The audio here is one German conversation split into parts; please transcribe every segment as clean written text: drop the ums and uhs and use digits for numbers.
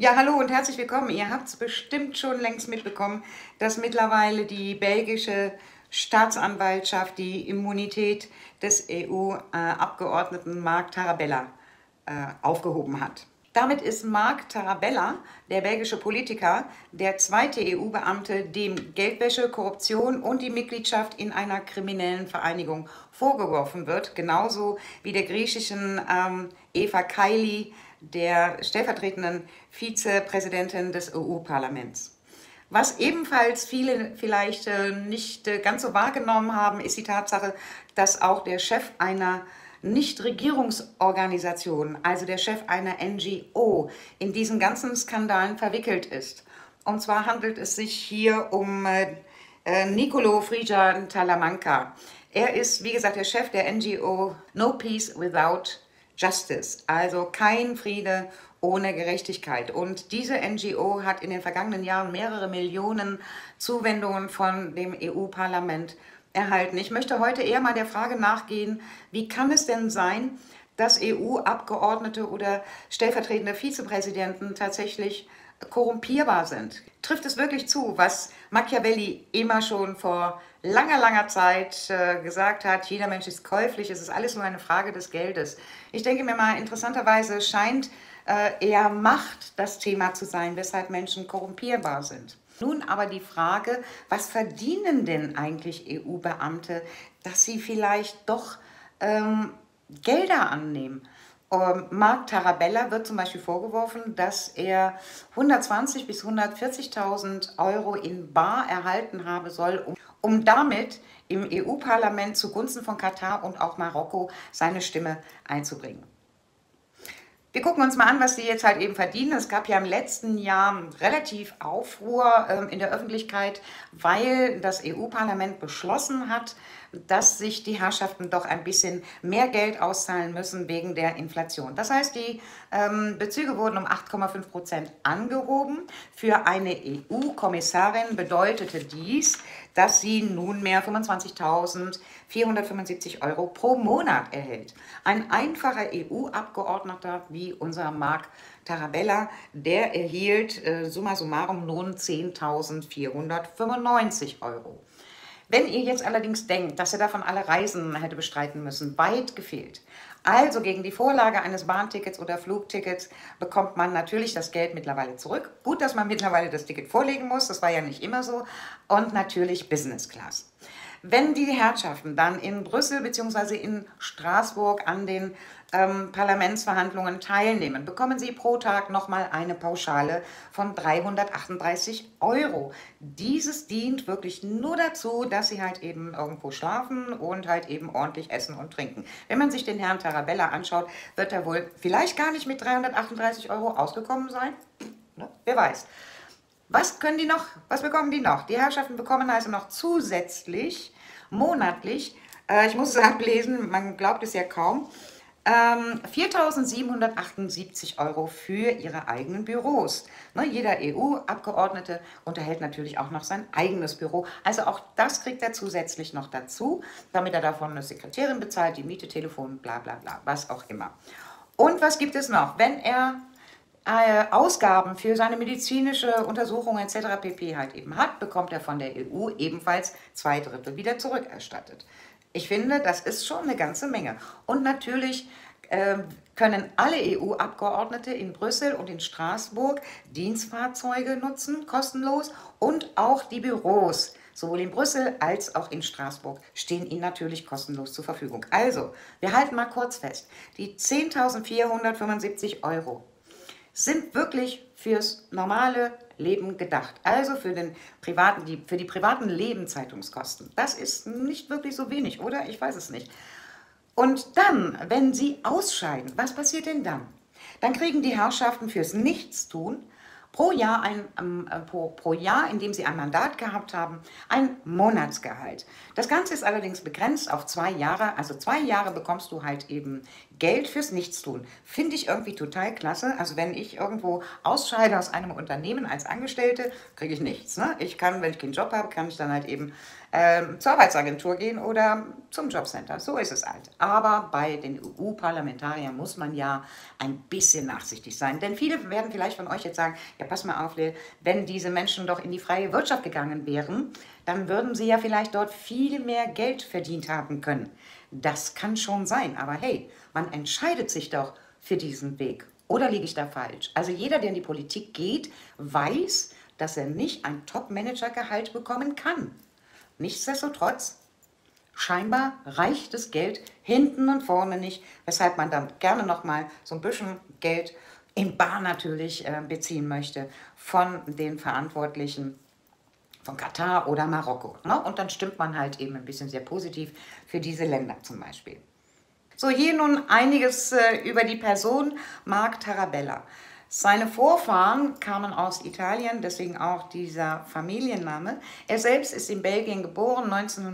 Ja, hallo und herzlich willkommen. Ihr habt es bestimmt schon längst mitbekommen, dass mittlerweile die belgische Staatsanwaltschaft die Immunität des EU-Abgeordneten Marc Tarabella aufgehoben hat. Damit ist Marc Tarabella, der belgische Politiker, der zweite EU-Beamte, dem Geldwäsche, Korruption und die Mitgliedschaft in einer kriminellen Vereinigung vorgeworfen wird, genauso wie der griechischen Eva Kaili, der stellvertretenden Vizepräsidentin des EU-Parlaments. Was ebenfalls viele vielleicht nicht ganz so wahrgenommen haben, ist die Tatsache, dass auch der Chef einer Nichtregierungsorganisation, also der Chef einer NGO, in diesen ganzen Skandalen verwickelt ist. Und zwar handelt es sich hier um Nicolo Frijan Talamanca. Er ist, wie gesagt, der Chef der NGO No Peace Without Justice, also kein Friede ohne Gerechtigkeit. Und diese NGO hat in den vergangenen Jahren mehrere Millionen Zuwendungen von dem EU-Parlament erhalten. Ich möchte heute eher mal der Frage nachgehen, wie kann es denn sein, dass EU-Abgeordnete oder stellvertretende Vizepräsidenten tatsächlich korrumpierbar sind? Trifft es wirklich zu, was Machiavelli immer schon vor langer Zeit gesagt hat, jeder Mensch ist käuflich, es ist alles nur eine Frage des Geldes. Ich denke mir mal, interessanterweise scheint eher Macht das Thema zu sein, weshalb Menschen korrumpierbar sind. Nun aber die Frage, was verdienen denn eigentlich EU-Beamte, dass sie vielleicht doch Gelder annehmen? Marc Tarabella wird zum Beispiel vorgeworfen, dass er 120.000 bis 140.000 Euro in bar erhalten haben soll, um damit im EU-Parlament zugunsten von Katar und auch Marokko seine Stimme einzubringen. Wir gucken uns mal an, was sie jetzt halt eben verdienen. Es gab ja im letzten Jahr relativ Aufruhr in der Öffentlichkeit, weil das EU-Parlament beschlossen hat, dass sich die Herrschaften doch ein bisschen mehr Geld auszahlen müssen wegen der Inflation. Das heißt, die Bezüge wurden um 8,5% angehoben. Für eine EU-Kommissarin bedeutete dies, dass sie nunmehr 25.475 Euro pro Monat erhält. Ein einfacher EU-Abgeordneter wie unser Marc Tarabella, der erhielt summa summarum nun 10.495 Euro. Wenn ihr jetzt allerdings denkt, dass er davon alle Reisen hätte bestreiten müssen, weit gefehlt. Also gegen die Vorlage eines Bahntickets oder Flugtickets bekommt man natürlich das Geld mittlerweile zurück. Gut, dass man mittlerweile das Ticket vorlegen muss, das war ja nicht immer so. Und natürlich Business Class. Wenn die Herrschaften dann in Brüssel bzw. in Straßburg an den Parlamentsverhandlungen teilnehmen, bekommen sie pro Tag nochmal eine Pauschale von 338 Euro. Dieses dient wirklich nur dazu, dass sie halt eben irgendwo schlafen und halt eben ordentlich essen und trinken. Wenn man sich den Herrn Tarabella anschaut, wird er wohl vielleicht gar nicht mit 338 Euro ausgekommen sein. Ne? Wer weiß. Was können die noch? Was bekommen die noch? Die Herrschaften bekommen also noch zusätzlich monatlich, ich muss es ablesen, man glaubt es ja kaum, 4.778 Euro für ihre eigenen Büros. Ne, jeder EU-Abgeordnete unterhält natürlich auch noch sein eigenes Büro. Also auch das kriegt er zusätzlich noch dazu, damit er davon eine Sekretärin bezahlt, die Miete, Telefon, bla bla bla, was auch immer. Und was gibt es noch? Wenn er Ausgaben für seine medizinische Untersuchung etc. pp. Halt eben hat, bekommt er von der EU ebenfalls 2/3 wieder zurückerstattet. Ich finde, das ist schon eine ganze Menge. Und natürlich können alle EU-Abgeordnete in Brüssel und in Straßburg Dienstfahrzeuge nutzen, kostenlos, und auch die Büros, sowohl in Brüssel als auch in Straßburg, stehen ihnen natürlich kostenlos zur Verfügung. Also, wir halten mal kurz fest, die 10.475 Euro sind wirklich fürs normale Leben gedacht. Also für die privaten Lebenszeitungskosten. Das ist nicht wirklich so wenig, oder? Ich weiß es nicht. Und dann, wenn sie ausscheiden, was passiert denn dann? Dann kriegen die Herrschaften fürs Nichtstun Pro Jahr, pro Jahr, in dem sie ein Mandat gehabt haben, ein Monatsgehalt. Das Ganze ist allerdings begrenzt auf 2 Jahre. Also 2 Jahre bekommst du halt eben Geld fürs Nichtstun. Finde ich irgendwie total klasse. Also wenn ich irgendwo ausscheide aus einem Unternehmen als Angestellte, kriege ich nichts. Ne? Ich kann, wenn ich keinen Job habe, kann ich dann halt eben zur Arbeitsagentur gehen oder zum Jobcenter. So ist es halt. Aber bei den EU-Parlamentariern muss man ja ein bisschen nachsichtig sein. Denn viele werden vielleicht von euch jetzt sagen, ja pass mal auf, Lil, wenn diese Menschen doch in die freie Wirtschaft gegangen wären, dann würden sie ja vielleicht dort viel mehr Geld verdient haben können. Das kann schon sein, aber hey, man entscheidet sich doch für diesen Weg. Oder liege ich da falsch? Also jeder, der in die Politik geht, weiß, dass er nicht ein Top-Manager-Gehalt bekommen kann. Nichtsdestotrotz, scheinbar reicht das Geld hinten und vorne nicht, weshalb man dann gerne nochmal so ein bisschen Geld in bar natürlich beziehen möchte von den Verantwortlichen von Katar oder Marokko. Ne? Und dann stimmt man halt eben ein bisschen sehr positiv für diese Länder zum Beispiel. So, hier nun einiges über die Person Marc Tarabella. Seine Vorfahren kamen aus Italien, deswegen auch dieser Familienname. Er selbst ist in Belgien geboren,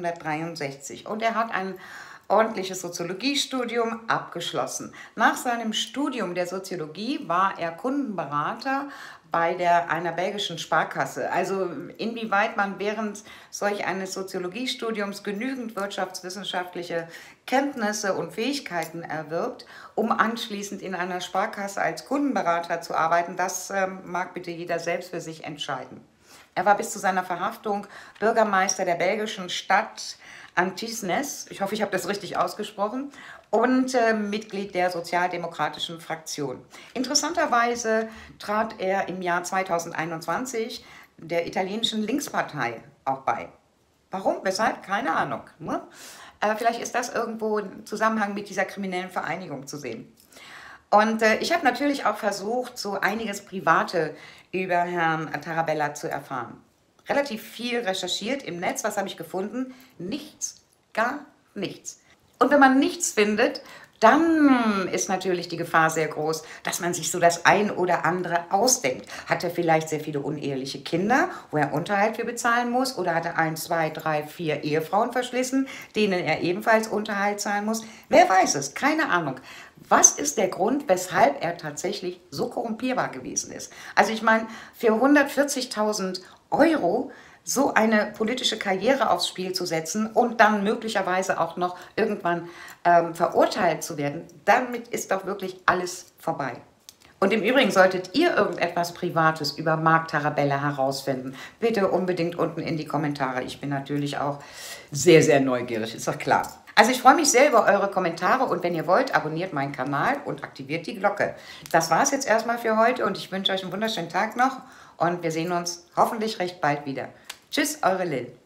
1963, und er hat ein ordentliches Soziologiestudium abgeschlossen. Nach seinem Studium der Soziologie war er Kundenberater bei einer belgischen Sparkasse. Also inwieweit man während solch eines Soziologiestudiums genügend wirtschaftswissenschaftliche Kenntnisse und Fähigkeiten erwirbt, um anschließend in einer Sparkasse als Kundenberater zu arbeiten, das mag bitte jeder selbst für sich entscheiden. Er war bis zu seiner Verhaftung Bürgermeister der belgischen Stadt Antisnes, ich hoffe, ich habe das richtig ausgesprochen, und Mitglied der sozialdemokratischen Fraktion. Interessanterweise trat er im Jahr 2021 der italienischen Linkspartei auch bei. Warum? Weshalb? Keine Ahnung. Ne? Vielleicht ist das irgendwo im Zusammenhang mit dieser kriminellen Vereinigung zu sehen. Und ich habe natürlich auch versucht, so einiges Private über Herrn Tarabella zu erfahren. Relativ viel recherchiert im Netz. Was habe ich gefunden? Nichts. Gar nichts. Und wenn man nichts findet, dann ist natürlich die Gefahr sehr groß, dass man sich so das ein oder andere ausdenkt. Hat er vielleicht sehr viele uneheliche Kinder, wo er Unterhalt für bezahlen muss? Oder hat er 1, 2, 3, 4 Ehefrauen verschlissen, denen er ebenfalls Unterhalt zahlen muss? Wer weiß es? Keine Ahnung. Was ist der Grund, weshalb er tatsächlich so korrumpierbar gewesen ist? Also ich meine, für 140.000 Euro so eine politische Karriere aufs Spiel zu setzen und dann möglicherweise auch noch irgendwann verurteilt zu werden, damit ist doch wirklich alles vorbei. Und im Übrigen, solltet ihr irgendetwas Privates über Marc Tarabella herausfinden, bitte unbedingt unten in die Kommentare. Ich bin natürlich auch sehr, sehr neugierig, ist doch klar. Also ich freue mich sehr über eure Kommentare und wenn ihr wollt, abonniert meinen Kanal und aktiviert die Glocke. Das war es jetzt erstmal für heute und ich wünsche euch einen wunderschönen Tag noch und wir sehen uns hoffentlich recht bald wieder. Tschüss, eure Lil.